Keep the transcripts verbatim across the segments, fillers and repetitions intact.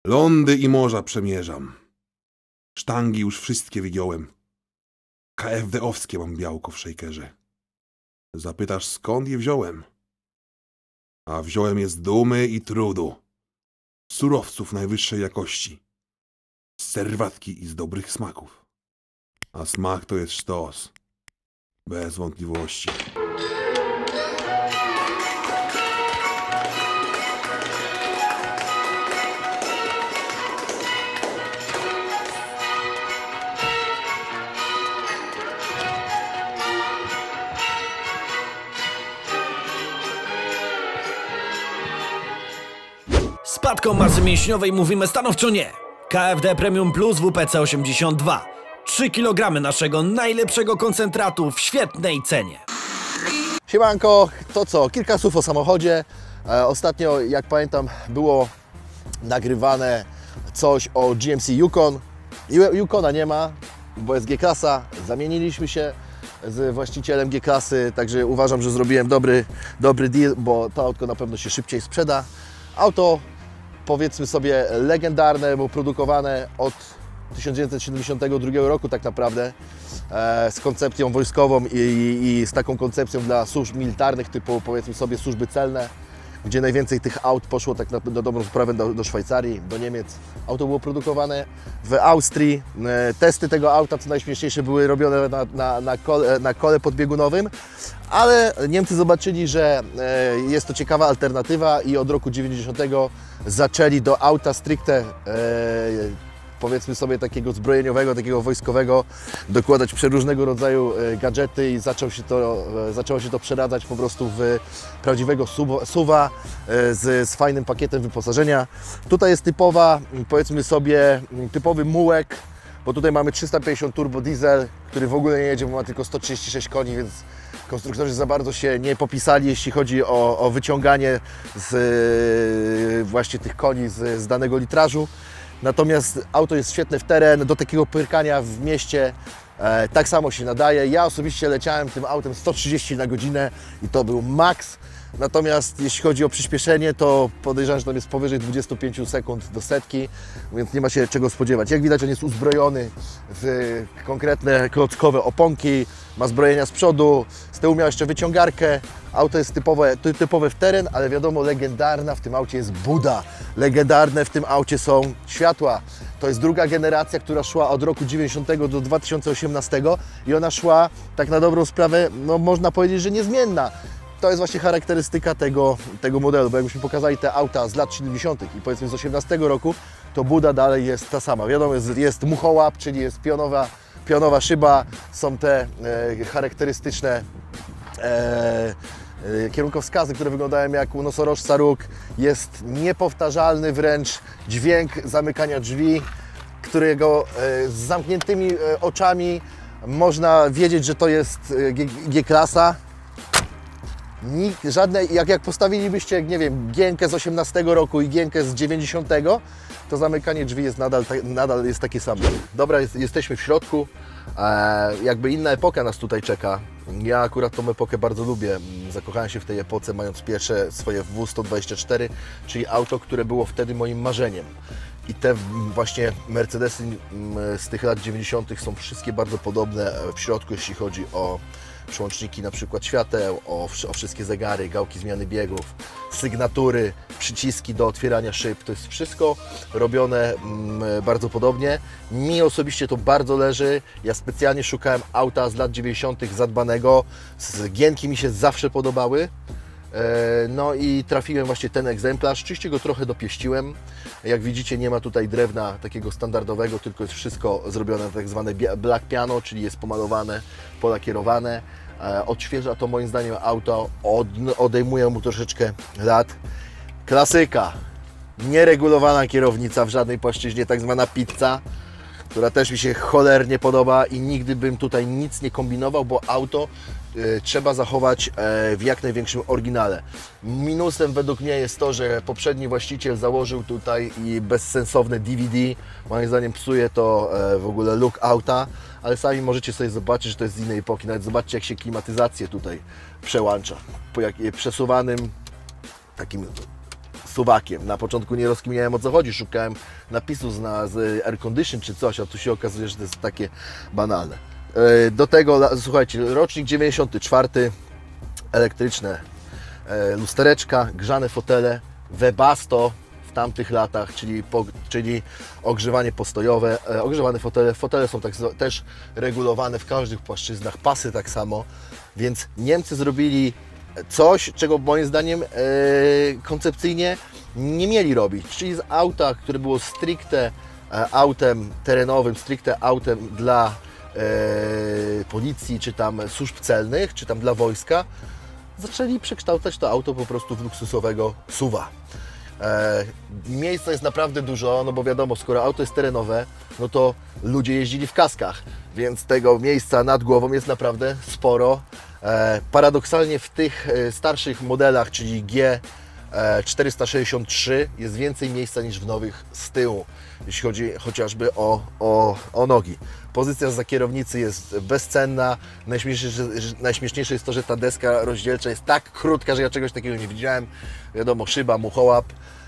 Lądy i morza przemierzam. Sztangi już wszystkie wygiąłem. K F D-owskie mam białko w szejkerze. Zapytasz, skąd je wziąłem? A wziąłem je z dumy i trudu. Surowców najwyższej jakości. Z serwatki i z dobrych smaków. A smak to jest sztos. Bez wątpliwości. Spadkom masy mięśniowej mówimy stanowczo nie. K F D Premium Plus W P C osiemdziesiąt dwa. trzy kilogramy naszego najlepszego koncentratu w świetnej cenie. Siemanko, to co? Kilka słów o samochodzie. E, ostatnio, jak pamiętam, było nagrywane coś o G M C Yukon. Yukona nie ma, bo jest G-klasa. Zamieniliśmy się z właścicielem G-klasy, także uważam, że zrobiłem dobry, dobry deal, bo to autko na pewno się szybciej sprzeda. Auto, powiedzmy sobie, legendarne, bo produkowane od tysiąc dziewięćset siedemdziesiątego drugiego roku tak naprawdę, e, z koncepcją wojskową i, i, i z taką koncepcją dla służb militarnych, typu powiedzmy sobie służby celne, gdzie najwięcej tych aut poszło tak na, na dobrą sprawę do, do Szwajcarii, do Niemiec. Auto było produkowane w Austrii. E, testy tego auta, co najśmieszniejsze, były robione na, na, na, kole, na kole podbiegunowym, ale Niemcy zobaczyli, że e, jest to ciekawa alternatywa i od roku dziewięćdziesiątego zaczęli do auta stricte e, powiedzmy sobie takiego zbrojeniowego, takiego wojskowego dokładać przeróżnego rodzaju gadżety i zaczął się to, zaczęło się to przeradzać po prostu w prawdziwego suwa z, z fajnym pakietem wyposażenia. Tutaj jest typowa, powiedzmy sobie, typowy mułek, bo tutaj mamy trzysta pięćdziesiąt turbo diesel, który w ogóle nie jedzie, bo ma tylko sto trzydzieści sześć koni, więc konstruktorzy za bardzo się nie popisali, jeśli chodzi o, o wyciąganie z właśnie tych koni z, z danego litrażu. Natomiast auto jest świetne w teren, do takiego pyrkania w mieście e, tak samo się nadaje. Ja osobiście leciałem tym autem sto trzydzieści na godzinę i to był maks. Natomiast jeśli chodzi o przyspieszenie, to podejrzewam, że tam jest powyżej dwudziestu pięciu sekund do setki, więc nie ma się czego spodziewać. Jak widać, on jest uzbrojony w konkretne klockowe oponki, ma zbrojenia z przodu, z tyłu miał jeszcze wyciągarkę. Auto jest typowe, typowe w teren, ale wiadomo, legendarna w tym aucie jest buda. Legendarne w tym aucie są światła. To jest druga generacja, która szła od roku dziewięćdziesiątego do dwa tysiące osiemnastego i ona szła tak na dobrą sprawę, no można powiedzieć, że niezmienna. To jest właśnie charakterystyka tego, tego modelu, bo jakbyśmy pokazali te auta z lat siedemdziesiątych i powiedzmy z osiemnastego roku, to buda dalej jest ta sama. Wiadomo, jest, jest muchołap, czyli jest pionowa, pionowa szyba, są te e, charakterystyczne e, e, kierunkowskazy, które wyglądają jak u nosorożca róg. Jest niepowtarzalny wręcz dźwięk zamykania drzwi, którego e, z zamkniętymi e, oczami można wiedzieć, że to jest G-klasa. Nikt, żadne, jak, jak postawilibyście, nie wiem, gienkę z osiemnastego roku i gienkę z dziewięćdziesiątego, to zamykanie drzwi jest nadal, nadal jest takie samo. Dobra, jest, jesteśmy w środku, e, jakby inna epoka nas tutaj czeka. Ja akurat tą epokę bardzo lubię, zakochałem się w tej epoce, mając pierwsze swoje W sto dwadzieścia cztery, czyli auto, które było wtedy moim marzeniem. I te właśnie Mercedesy z tych lat dziewięćdziesiątych są wszystkie bardzo podobne w środku, jeśli chodzi o przełączniki na przykład świateł, o, o wszystkie zegary, gałki zmiany biegów, sygnatury, przyciski do otwierania szyb. To jest wszystko robione mm, bardzo podobnie. Mi osobiście to bardzo leży. Ja specjalnie szukałem auta z lat dziewięćdziesiątych zadbanego. Gienki mi się zawsze podobały. No i trafiłem właśnie ten egzemplarz. Oczywiście go trochę dopieściłem. Jak widzicie, nie ma tutaj drewna takiego standardowego, tylko jest wszystko zrobione na tak zwane black piano, czyli jest pomalowane, polakierowane. Odświeża to moim zdaniem auto, od, odejmuje mu troszeczkę lat. Klasyka, nieregulowana kierownica w żadnej płaszczyźnie, tak zwana pizza, która też mi się cholernie podoba i nigdy bym tutaj nic nie kombinował, bo auto y, trzeba zachować y, w jak największym oryginale. Minusem według mnie jest to, że poprzedni właściciel założył tutaj i bezsensowne D V D. Moim zdaniem psuje to y, w ogóle look auta, ale sami możecie sobie zobaczyć, że to jest z innej epoki. Nawet zobaczcie, jak się klimatyzację tutaj przełącza. Po jak, przesuwanym takim suwakiem. Na początku nie rozkminiałem, o co chodzi, szukałem napisu z, na, z air condition czy coś, a tu się okazuje, że to jest takie banalne. Do tego, słuchajcie, rocznik dziewięćdziesiąty czwarty, elektryczne lustereczka, grzane fotele, Webasto w tamtych latach, czyli, po, czyli ogrzewanie postojowe, ogrzewane fotele. Fotele są tak, też regulowane w każdych płaszczyznach, pasy tak samo, więc Niemcy zrobili coś, czego moim zdaniem e, koncepcyjnie nie mieli robić, czyli z auta, które było stricte e, autem terenowym, stricte autem dla e, policji, czy tam służb celnych, czy tam dla wojska, zaczęli przekształcać to auto po prostu w luksusowego suwa. E, miejsca jest naprawdę dużo, no bo wiadomo, skoro auto jest terenowe, no to ludzie jeździli w kaskach, więc tego miejsca nad głową jest naprawdę sporo. E, paradoksalnie w tych e, starszych modelach, czyli G czterysta sześćdziesiąt trzy, jest więcej miejsca niż w nowych z tyłu, jeśli chodzi chociażby o, o, o nogi. Pozycja za kierownicy jest bezcenna. Najśmieszniejsze, najśmieszniejsze jest to, że ta deska rozdzielcza jest tak krótka, że ja czegoś takiego nie widziałem. Wiadomo, szyba, muchołap.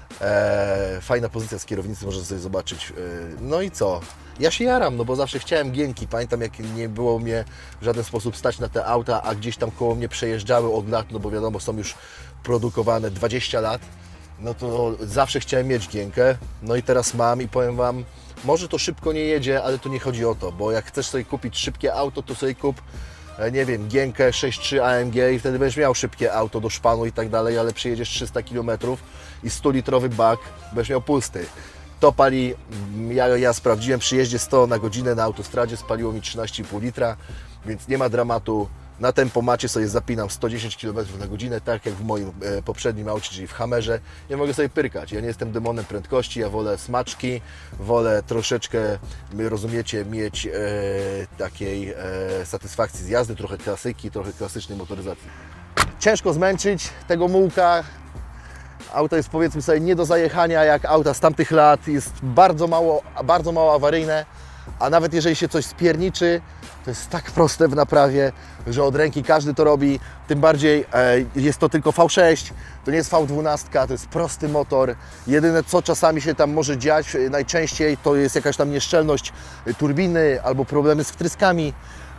E, fajna pozycja z kierownicy, można sobie zobaczyć. E, no i co? Ja się jaram, no bo zawsze chciałem gienki. Pamiętam, jak nie było mnie w żaden sposób stać na te auta, a gdzieś tam koło mnie przejeżdżały od lat, no bo wiadomo, są już produkowane dwadzieścia lat, no to zawsze chciałem mieć gienkę. No i teraz mam i powiem Wam, może to szybko nie jedzie, ale to nie chodzi o to, bo jak chcesz sobie kupić szybkie auto, to sobie kup, nie wiem, gienkę sześć trzy A M G i wtedy będziesz miał szybkie auto do szpanu i tak dalej, ale przyjedziesz trzysta kilometrów i sto litrowy bak będziesz miał pusty. To pali, ja, ja sprawdziłem przy jeździe sto na godzinę na autostradzie, spaliło mi trzynaście i pół litra, więc nie ma dramatu. Na tempomacie sobie zapinam sto dziesięć kilometrów na godzinę, tak jak w moim e, poprzednim aucie, czyli w Hummerze. Ja mogę sobie pyrkać. Ja nie jestem demonem prędkości, ja wolę smaczki, wolę troszeczkę, rozumiecie, mieć e, takiej e, satysfakcji z jazdy, trochę klasyki, trochę klasycznej motoryzacji. Ciężko zmęczyć tego mułka. Auto jest, powiedzmy sobie, nie do zajechania jak auta z tamtych lat. Jest bardzo mało, bardzo mało awaryjne, a nawet jeżeli się coś spierniczy, to jest tak proste w naprawie, że od ręki każdy to robi. Tym bardziej e, jest to tylko V sześć, to nie jest V dwanaście, to jest prosty motor. Jedyne, co czasami się tam może dziać, najczęściej to jest jakaś tam nieszczelność turbiny albo problemy z wtryskami.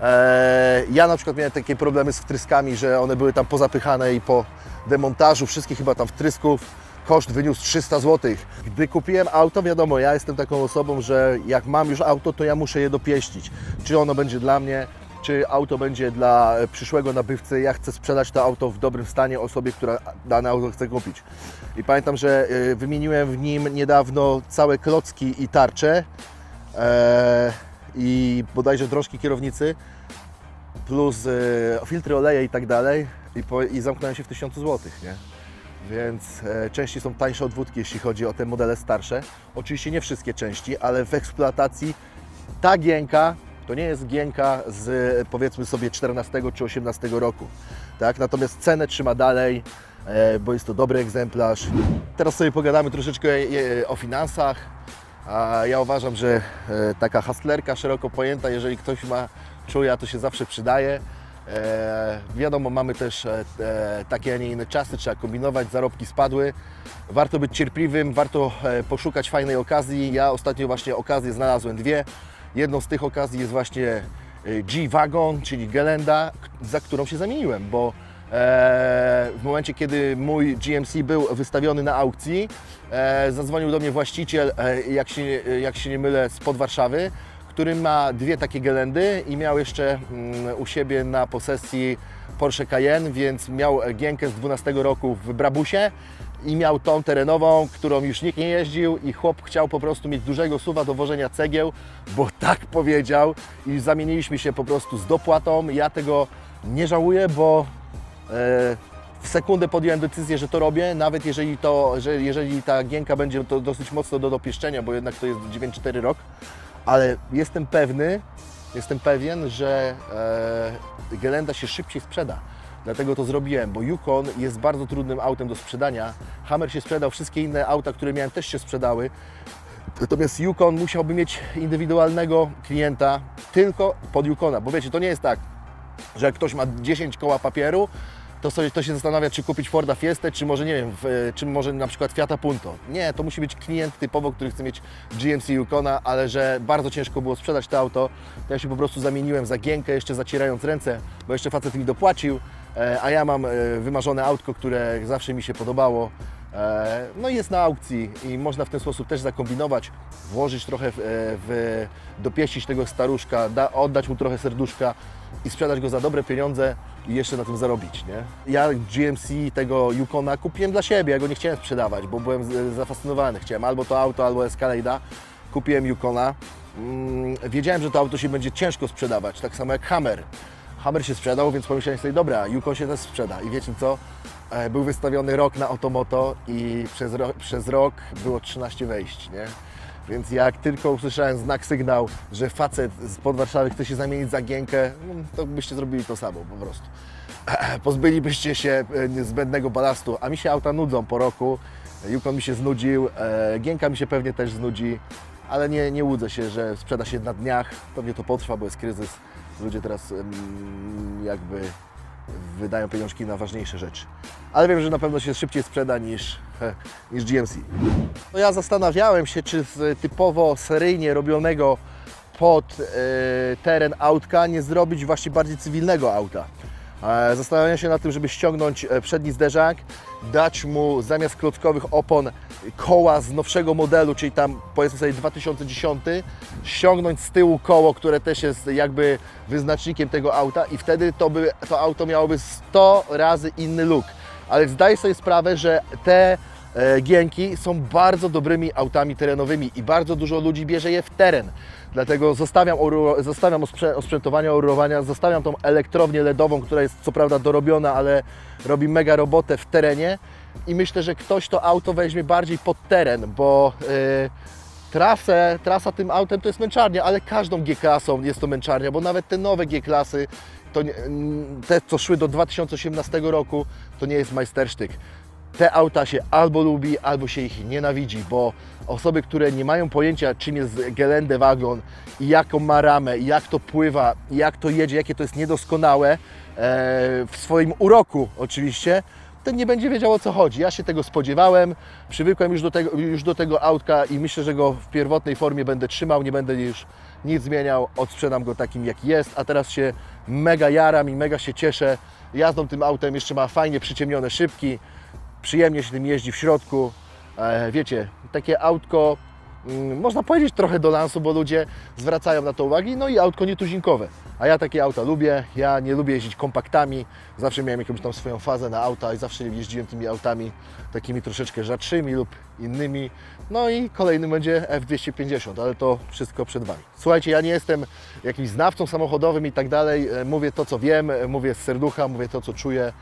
E, ja na przykład miałem takie problemy z wtryskami, że one były tam pozapychane i po demontażu wszystkich chyba tam wtrysków koszt wyniósł trzysta złotych. Gdy kupiłem auto, wiadomo, ja jestem taką osobą, że jak mam już auto, to ja muszę je dopieścić. Czy ono będzie dla mnie, czy auto będzie dla przyszłego nabywcy. Ja chcę sprzedać to auto w dobrym stanie osobie, która dane auto chce kupić. I pamiętam, że wymieniłem w nim niedawno całe klocki i tarcze e, i bodajże drążki kierownicy plus e, filtry oleje i tak dalej i, po, i zamknąłem się w tysiącu złotych, nie? Więc e, części są tańsze od wódki, jeśli chodzi o te modele starsze. Oczywiście nie wszystkie części, ale w eksploatacji ta gienka to nie jest gienka z, powiedzmy sobie, czternastego czy osiemnastego roku. Tak? Natomiast cenę trzyma dalej, e, bo jest to dobry egzemplarz. Teraz sobie pogadamy troszeczkę e, o finansach. A ja uważam, że e, taka hustlerka szeroko pojęta, jeżeli ktoś ma czuja, to się zawsze przydaje. E, wiadomo, mamy też e, takie, a nie inne czasy, trzeba kombinować, zarobki spadły. Warto być cierpliwym, warto e, poszukać fajnej okazji. Ja ostatnio właśnie okazję znalazłem dwie. Jedną z tych okazji jest właśnie G-Wagon, czyli Gelända, za którą się zamieniłem, bo e, w momencie, kiedy mój G M C był wystawiony na aukcji, e, zadzwonił do mnie właściciel, e, jak, się, jak się nie mylę, spod Warszawy, który ma dwie takie Gelendy i miał jeszcze mm, u siebie na posesji Porsche Cayenne, więc miał gienkę z dwunastego roku w Brabusie i miał tą terenową, którą już nikt nie jeździł i chłop chciał po prostu mieć dużego suwa do wożenia cegieł, bo tak powiedział i zamieniliśmy się po prostu z dopłatą. Ja tego nie żałuję, bo e, w sekundę podjąłem decyzję, że to robię, nawet jeżeli, to, że jeżeli ta gienka będzie to dosyć mocno do dopieszczenia, bo jednak to jest dziewięćdziesiąty czwarty rok, ale jestem pewny, jestem pewien, że e, Gelända się szybciej sprzeda. Dlatego to zrobiłem, bo Yukon jest bardzo trudnym autem do sprzedania. Hummer się sprzedał, wszystkie inne auta, które miałem, też się sprzedały. Natomiast Yukon musiałby mieć indywidualnego klienta tylko pod Yukona, bo wiecie, to nie jest tak, że jak ktoś ma dziesięć koła papieru, to, sobie, to się zastanawia, czy kupić Forda Fiestę, czy może, nie wiem, w, czy może na przykład Fiata Punto. Nie, to musi być klient typowo, który chce mieć G M C Yukona, ale że bardzo ciężko było sprzedać to auto, to ja się po prostu zamieniłem za Gienkę, jeszcze zacierając ręce, bo jeszcze facet mi dopłacił, a ja mam wymarzone autko, które zawsze mi się podobało. No i jest na aukcji i można w ten sposób też zakombinować, włożyć trochę, w, w, dopieścić tego staruszka, da, oddać mu trochę serduszka i sprzedać go za dobre pieniądze i jeszcze na tym zarobić, nie? Ja G M C tego Yukona kupiłem dla siebie, ja go nie chciałem sprzedawać, bo byłem zafascynowany, chciałem albo to auto, albo Escalade'a. Kupiłem Yukona, wiedziałem, że to auto się będzie ciężko sprzedawać, tak samo jak Hammer. Hammer się sprzedał, więc pomyślałem sobie, dobra, Yukon się też sprzeda i wiecie co? Był wystawiony rok na Otomoto i przez rok, przez rok było trzynaście wejść, nie? Więc jak tylko usłyszałem znak, sygnał, że facet spod Warszawy chce się zamienić za Gienkę, no, to byście zrobili to samo po prostu. Pozbylibyście się zbędnego balastu, a mi się auta nudzą po roku. Yukon mi się znudził, Gienka mi się pewnie też znudzi, ale nie, nie łudzę się, że sprzeda się na dniach. Pewnie to potrwa, bo jest kryzys. Ludzie teraz jakby wydają pieniążki na ważniejsze rzeczy. Ale wiem, że na pewno się szybciej sprzeda niż, niż G M C. No ja zastanawiałem się, czy z typowo seryjnie robionego pod e, teren autka nie zrobić właśnie bardziej cywilnego auta. E, zastanawiałem się nad tym, żeby ściągnąć przedni zderzak, dać mu zamiast klockowych opon koła z nowszego modelu, czyli tam powiedzmy sobie dwa tysiące dziesiąty, ściągnąć z tyłu koło, które też jest jakby wyznacznikiem tego auta i wtedy to, by, to auto miałoby sto razy inny look. Ale zdaję sobie sprawę, że te e, Gienki są bardzo dobrymi autami terenowymi i bardzo dużo ludzi bierze je w teren. Dlatego zostawiam, zostawiam osprzętowanie, orurowania, zostawiam tą elektrownię L E D ową, która jest co prawda dorobiona, ale robi mega robotę w terenie i myślę, że ktoś to auto weźmie bardziej pod teren, bo yy, trasę, trasa tym autem to jest męczarnia, ale każdą G-klasą jest to męczarnia, bo nawet te nowe G-klasy, to nie, te co szły do dwa tysiące osiemnastego roku, to nie jest majstersztyk. Te auta się albo lubi, albo się ich nienawidzi, bo osoby, które nie mają pojęcia, czym jest Geländewagon i jaką ma ramę, i jak to pływa, i jak to jedzie, jakie to jest niedoskonałe, e, w swoim uroku oczywiście, ten nie będzie wiedział, o co chodzi. Ja się tego spodziewałem, przywykłem już do tego, już do tego autka i myślę, że go w pierwotnej formie będę trzymał, nie będę już nic zmieniał, odsprzedam go takim, jaki jest, a teraz się mega jaram i mega się cieszę jazdą tym autem, jeszcze ma fajnie przyciemnione szybki, przyjemnie się tym jeździ w środku. E, wiecie, takie autko, mm, można powiedzieć trochę do lansu, bo ludzie zwracają na to uwagi, no i autko nietuzinkowe. A ja takie auta lubię, ja nie lubię jeździć kompaktami, zawsze miałem jakąś tam swoją fazę na auta i zawsze jeździłem tymi autami takimi troszeczkę rzadszymi lub innymi. No i kolejny będzie F dwieście pięćdziesiąt, ale to wszystko przed Wami. Słuchajcie, ja nie jestem jakimś znawcą samochodowym i tak dalej, mówię to, co wiem, mówię z serducha, mówię to, co czuję.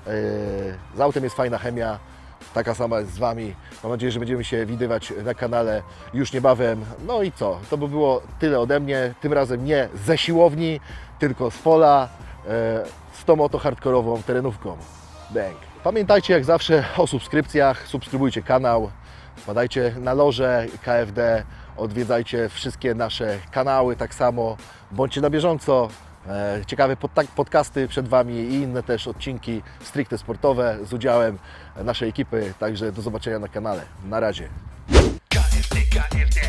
Z autem jest fajna chemia, taka sama jest z Wami. Mam nadzieję, że będziemy się widywać na kanale już niebawem. No i co? To by było tyle ode mnie. Tym razem nie ze siłowni, tylko z pola, z tą oto hardkorową terenówką. Bang! Pamiętajcie jak zawsze o subskrypcjach, subskrybujcie kanał, wpadajcie na loże K F D, odwiedzajcie wszystkie nasze kanały tak samo, bądźcie na bieżąco. Ciekawe podcasty przed Wami i inne też odcinki stricte sportowe z udziałem naszej ekipy, także do zobaczenia na kanale. Na razie. K F D, K F D.